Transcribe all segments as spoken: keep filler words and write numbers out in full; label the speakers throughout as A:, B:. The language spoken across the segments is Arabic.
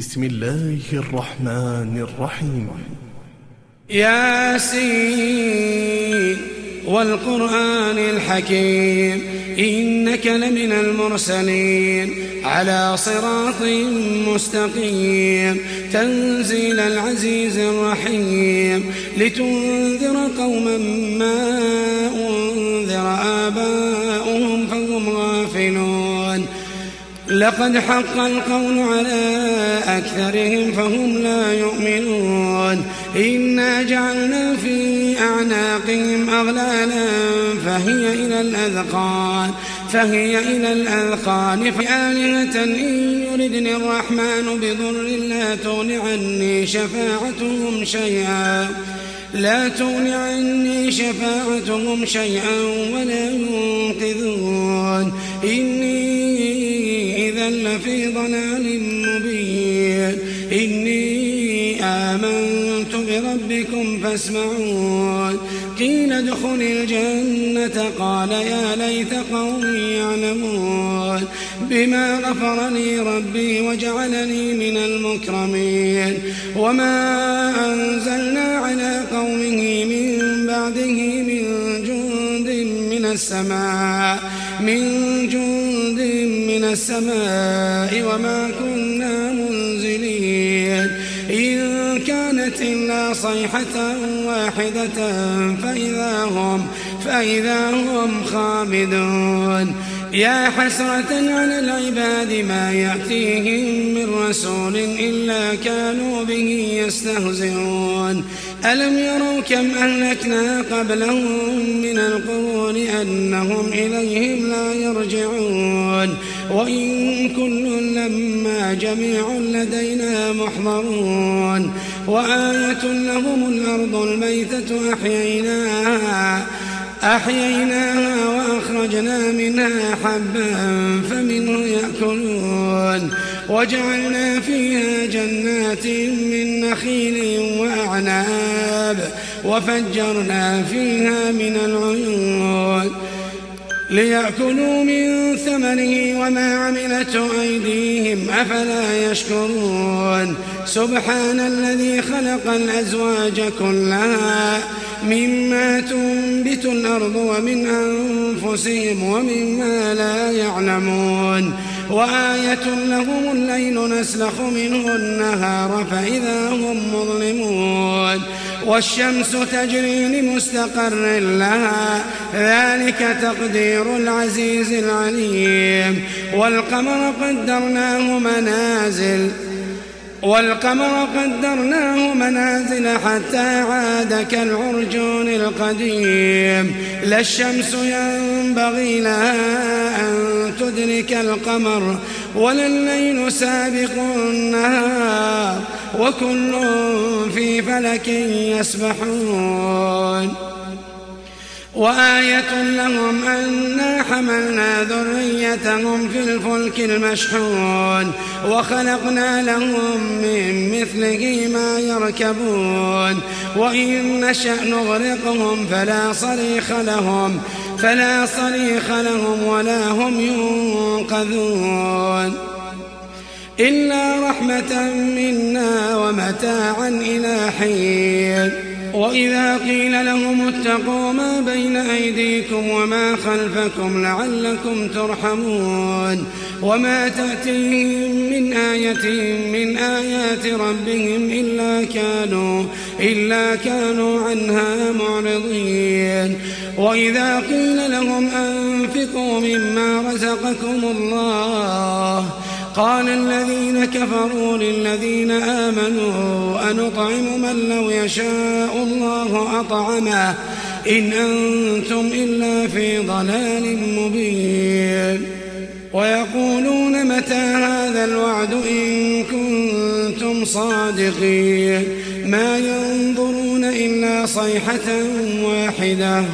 A: بسم الله الرحمن الرحيم.
B: ياسين والقرآن الحكيم إنك لمن المرسلين على صراط مستقيم تنزيل العزيز الرحيم لتنذر قوما ما أنذر آباؤهم فهم غافلون. لقد حق القول على أكثرهم فهم لا يؤمنون. إنا جعلنا في أعناقهم أغلالا فهي إلى الأذقان فهي إلى الأذقان فآلهة إن يردني الرحمن بضر لا تغن عني شفاعتهم شيئا لا تغن عني شفاعتهم شيئا ولا ينقذون. إني إذا لفي ضلال مبين. إني آمنت بربكم فاسمعون. قيل ادخل الجنة قال يا ليت قومي يعلمون بما غفر لي ربي وجعلني من المكرمين. وما أنزلنا على قومه من بعده من جند من السماء من جند من السماء وما كنا منزلين. إن كانت إلا صيحة واحدة فإذا هم فإذا هم خامدون. يا حسرة على العباد ما يأتيهم من رسول إلا كانوا به يستهزئون. ألم يروا كم أهلكنا قبلهم من القرون أنهم إليهم لا يرجعون. وإن كل لما جميع لدينا محضرون. وآية لهم الأرض الميتة أحييناها أحييناها وأخرجنا منها حبا فمنه يأكلون. وجعلنا فيها جنات من نخيل وأعناب وفجرنا فيها من العيون ليأكلوا من ثمره وما عملته أيديهم أفلا يشكرون. سبحان الذي خلق الأزواج كلها مما تنبت الأرض ومن أنفسهم ومما لا يعلمون. وآية لهم الليل نسلخ منه النهار فإذا هم مظلمون. والشمس تجري لمستقر لها ذلك تقدير العزيز العليم. والقمر قدرناه منازل والقمر قدرناه منازل حتى عاد كالعرجون القديم. لا الشمس ينبغي لها أن تدرك القمر ولا الليل سابق النهار وكل في فلك يسبحون. وآية لهم أنا حملنا ذريتهم في الفلك المشحون وخلقنا لهم من مثله ما يركبون. وإن نشأ نغرقهم فلا صريخ لهم فلا صريخ لهم ولا هم ينقذون إلا رحمة منا ومتاعا إلى حين. وإذا قيل لهم اتقوا ما بين أيديكم وما خلفكم لعلكم ترحمون. وما تأتيهم من آية من آيات ربهم إلا كانوا إلا كانوا عنها معرضين. وإذا قيل لهم أنفقوا مما رزقكم الله قال الذين كفروا للذين آمنوا أنطعم من لو يشاء الله أطعمه إن أنتم إلا في ضلال مبين. ويقولون متى هذا الوعد إن كنتم صادقين. ما ينظرون إلا صيحة واحدة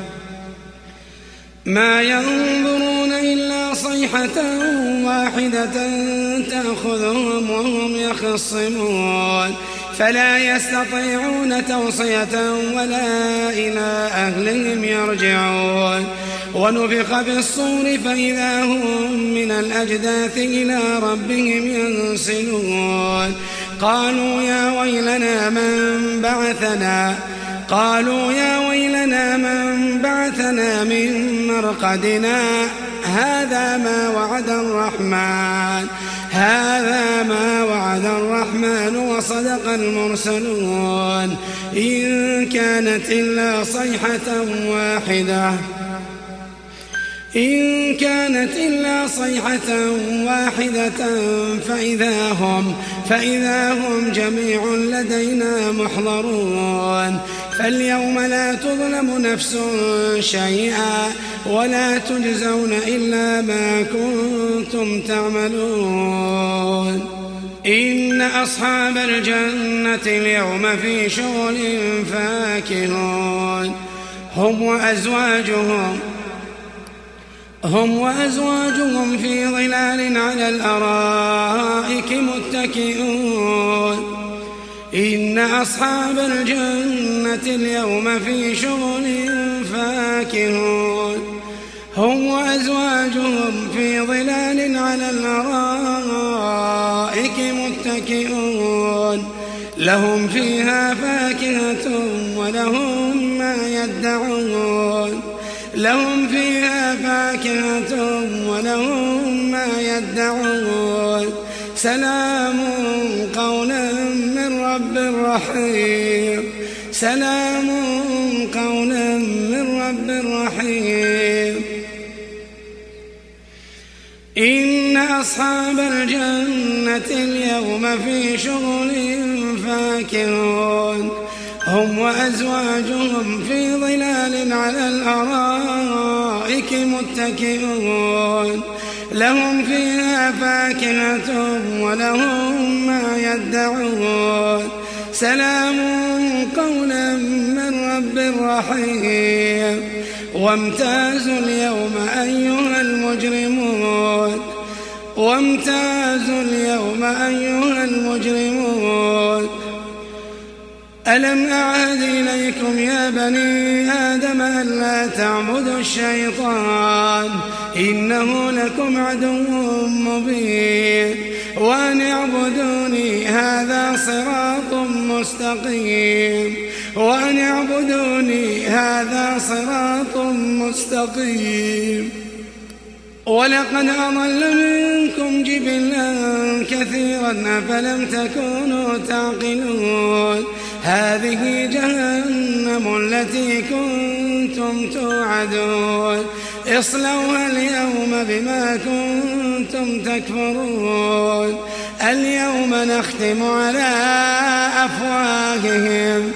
B: ما ينظرون إلا صيحة واحدة تأخذهم وهم يخصمون فلا يستطيعون توصية ولا إلى أهلهم يرجعون. ونفخ في الصور فإذا هم من الأجداث إلى ربهم ينسلون قالوا يا ويلنا من بعثنا قالوا يا ويلنا من بعثنا من مرقدنا هذا ما وعد الرحمن هذا ما وعد الرحمن وصدق المرسلون إن كانت إلا صيحة واحدة إن كانت إلا صيحة واحدة فإذا هم فإذا هم جميع لدينا محضرون فاليوم لا تظلم نفس شيئا ولا تجزون إلا ما كنتم تعملون إن أصحاب الجنة اليوم في شغل فاكهون هم وأزواجهم هم وأزواجهم في ظلال على الأرائك متكئون إن أصحاب الجنة اليوم في شغل فاكهون هم وأزواجهم في ظلال على الأرائك متكئون لهم فيها فاكهة ولهم ما يدعون لهم فيها فاكهة ولهم ما يدعون سلام قولا من رب رحيم سلام قولا من رب رحيم إن أصحاب الجنة اليوم في شغل فاكهون هم وأزواجهم في ظلال على الأرائك متكئون لهم فيها فاكهة ولهم ما يدعون سلام قولا من رب رحيم وامتازوا اليوم أيها المجرمون وامتازوا اليوم أيها المجرمون ألم أعهد إليكم يا بني آدم ألا تعبدوا الشيطان إنه لكم عدو مبين وأن اعبدوني هذا صراط مستقيم وأن اعبدوني هذا صراط مستقيم ولقد أضل منكم جبلا كثيرا أفلم تكونوا تعقلون هذه جهنم التي كنتم توعدون اصلوها اليوم بما كنتم تكفرون اليوم نختم على أفواههم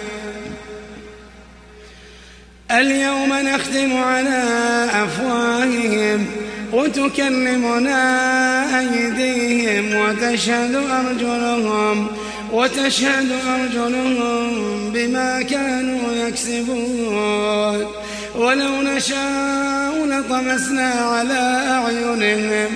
B: اليوم نختم على أفواههم وتكلمنا أيديهم وتشهد أرجلهم وتشهد أرجلهم بما كانوا يكسبون ولو نشاء لطمسنا على أعينهم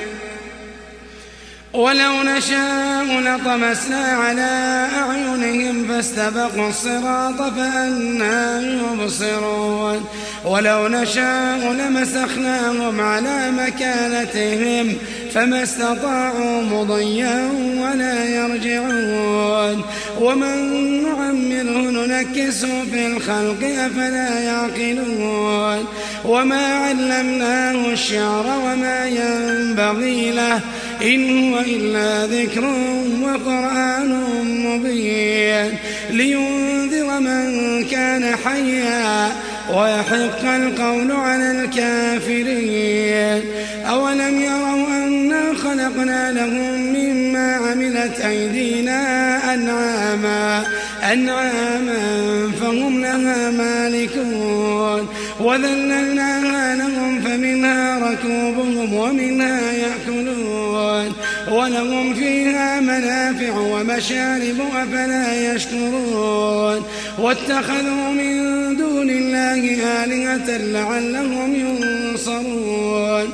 B: ولو نشاء لطمسنا على أعينهم فاستبقوا الصراط فأنى يبصرون ولو نشاء لمسخناهم على مكانتهم فما استطاعوا مضيا ولا يرجعون ومن نعمره ننكسه في الخلق أفلا يعقلون وما علمناه الشعر وما ينبغي له إن هو إلا ذكر وقرآن مبين لينذر من كان حيا ويحق القول على الكافرين أولم يروا أنا خلقنا لهم مما عملت أيدينا أنعاما أنعاما فهم لها مالكون وذللناها لهم فمنها ركوبهم ومنها يأكلون ولهم فيها منافع ومشارب أفلا يشكرون واتخذوا من دون الله آلهة لعلهم ينصرون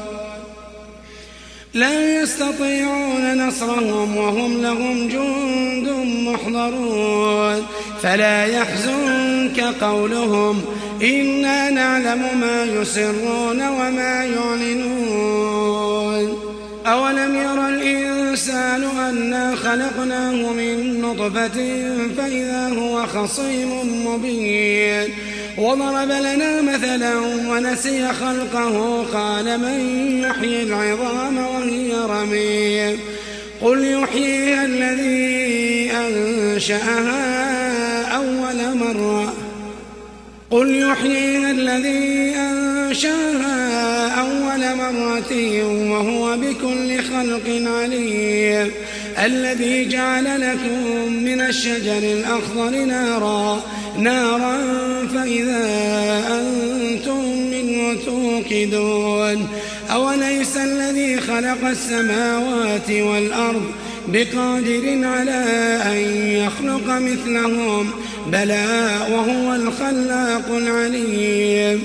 B: لا يستطيعون نصرهم وهم لهم جند محضرون فلا يحزنك قولهم إنا نعلم ما يسرون وما يعلنون أولم ير الإنسان أنا خلقناه من نطفة فإذا هو خصيم مبين وضرب لنا مثلا ونسي خلقه قال من يحيي العظام وهي رميم قل يحييها الذي أنشأها أول مرة قل يحييها الذي أنشأها أول مرة وهو بكل خلق عليم الذي جعل لكم من الشجر الأخضر نارا نارا فإذا أنتم منه توقدون أوليس الذي خلق السماوات والأرض بقادر على أن يخلق مثلهم بلى وهو الخلاق العليم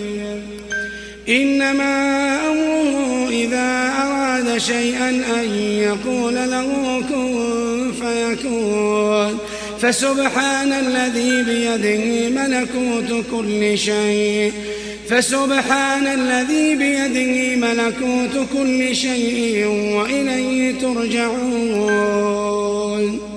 B: إنما أمره إذا أراد شيئا أن يقول له كن فيكون فسبحان الذي بيده ملكوت كل شيء فسبحان الذي بيده ملكوت كل شيء وإليه ترجعون